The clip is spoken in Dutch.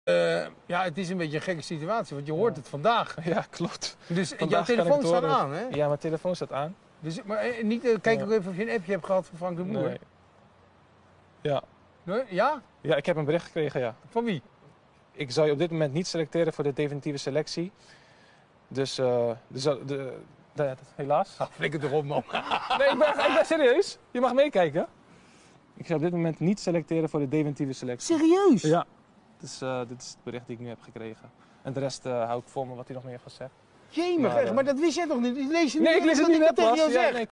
Ja, het is een beetje een gekke situatie, want je hoort het vandaag. Ja, klopt. Dus Vandaag jouw telefoon kan ik het staat horen. aan, hè? Ja, mijn telefoon staat aan. Dus, maar niet, kijk ook even of je een appje hebt gehad van Frank de Boer. Nee. Ja. Nee? Ja? Ja, ik heb een bericht gekregen, ja. Van wie? Ik zou je op dit moment niet selecteren voor de definitieve selectie. Dus, helaas. Flikker erop, man. Nee, ik ben serieus. Je mag meekijken. Ik zou op dit moment niet selecteren voor de definitieve selectie. Serieus? Ja. Dus, dit is het bericht die ik nu heb gekregen. En de rest hou ik voor me wat hij nog meer heeft gezegd. Jemig, Maar, echt, maar dat wist jij toch niet? Lees je Nee, ik lees het niet net tegen pas. jou Ja, zeg. nee,